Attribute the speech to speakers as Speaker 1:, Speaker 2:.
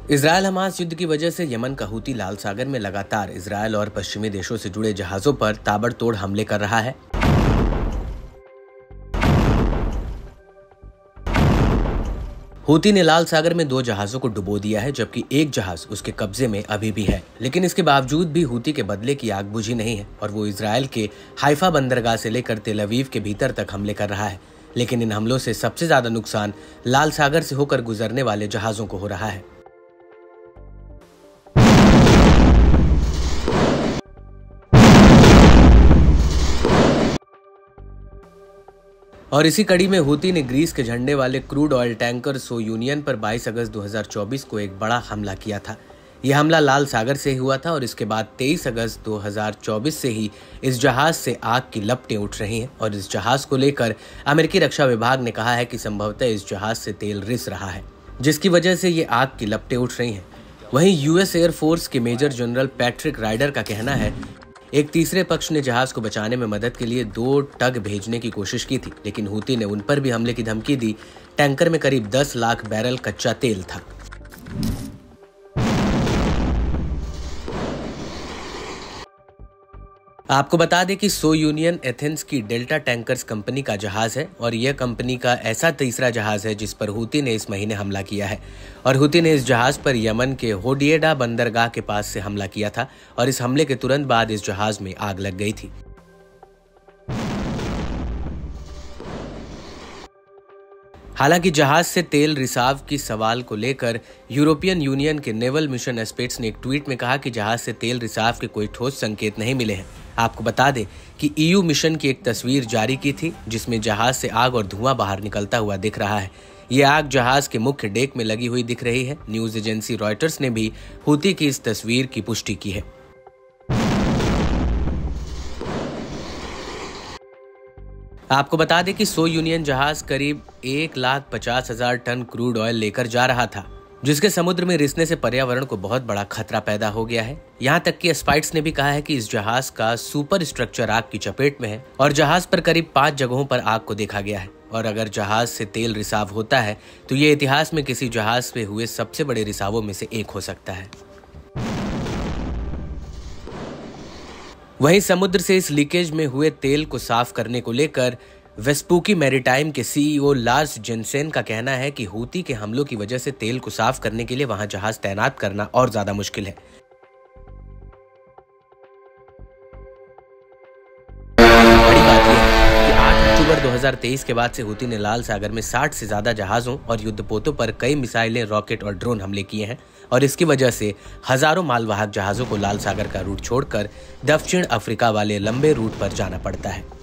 Speaker 1: Israel Hamas युद्ध की वजह से यमन का हूती लाल सागर में लगातार इजरायल और पश्चिमी देशों से जुड़े जहाजों पर ताबड़तोड़ हमले कर रहा है। हूती ने लाल सागर में 2 जहाजों को डुबो दिया है, जबकि एक जहाज उसके कब्जे में अभी भी है। लेकिन इसके बावजूद भी हूती के बदले की आग बुझी नहीं है और वो इजरायल के हाइफा बंदरगाह से लेकर तेल अवीव के भीतर तक हमले कर रहा है। लेकिन इन हमलों से सबसे ज्यादा नुकसान लाल सागर से होकर गुजरने वाले जहाजों को हो रहा है। और इसी कड़ी में हूती ने ग्रीस के झंडे वाले crude oil tanker Sounion पर 22 अगस्त 2024 को एक बड़ा हमला किया था। यह हमला लाल सागर से ही हुआ था और इसके बाद 23 अगस्त 2024 से ही इस जहाज से आग की लपटें उठ रही हैं और इस जहाज को लेकर अमेरिकी रक्षा विभाग ने कहा है कि संभवतः इस जहाज से तेल रिस रहा है, जिसकी वजह से ये आग की लपटें उठ रही हैं। वहीं यूएस एयरफोर्स के मेजर जनरल पैट्रिक राइडर का कहना है एक तीसरे पक्ष ने जहाज को बचाने में मदद के लिए 2 टग भेजने की कोशिश की थी, लेकिन हूती ने उन पर भी हमले की धमकी दी। टैंकर में करीब 10 लाख बैरल कच्चा तेल था। आपको बता दें कि सो यूनियन एथेंस की डेल्टा टैंकर्स कंपनी का जहाज है और यह कंपनी का ऐसा तीसरा जहाज है जिस पर हूती ने इस महीने हमला किया है। और हूती ने इस जहाज पर यमन के होडिएडा बंदरगाह के पास से हमला किया था और इस हमले के तुरंत बाद इस जहाज में आग लग गई थी। हालांकि जहाज से तेल रिसाव की सवाल को लेकर यूरोपियन यूनियन के नेवल मिशन एस्पेट्स ने एक ट्वीट में कहा कि जहाज से तेल रिसाव के कोई ठोस संकेत नहीं मिले हैं। आपको बता दें कि ईयू मिशन की एक तस्वीर जारी की थी जिसमें जहाज से आग और धुआं बाहर निकलता हुआ दिख रहा है। ये आग जहाज के मुख्य डेक में लगी हुई दिख रही है। न्यूज एजेंसी रॉयटर्स ने भी हूती की इस तस्वीर की पुष्टि की है। आपको बता दें कि सो यूनियन जहाज करीब 1,50,000 टन क्रूड ऑयल लेकर जा रहा था, जिसके समुद्र में रिसने से पर्यावरण को बहुत बड़ा खतरा पैदा हो गया है। यहाँ तक कि एस्पाइट्स ने भी कहा है कि इस जहाज का सुपर स्ट्रक्चर आग की चपेट में है और जहाज पर करीब 5 जगहों पर आग को देखा गया है। और अगर जहाज से तेल रिसाव होता है तो ये इतिहास में किसी जहाज से हुए सबसे बड़े रिसावों में से एक हो सकता है। वहीं समुद्र से इस लीकेज में हुए तेल को साफ करने को लेकर वेस्पूकी मैरीटाइम के सीईओ लार्स जेनसेन का कहना है कि हूती के हमलों की वजह से तेल को साफ करने के लिए वहां जहाज तैनात करना और ज्यादा मुश्किल है। बड़ी बात यह है कि 8 अक्टूबर 2023 के बाद से हूती ने लाल सागर में 60 से ज्यादा जहाजों और युद्धपोतों पर कई मिसाइलें, रॉकेट और ड्रोन हमले किए हैं और इसकी वजह से हजारों मालवाहक जहाजों को लाल सागर का रूट छोड़कर दक्षिण अफ्रीका वाले लंबे रूट पर जाना पड़ता है।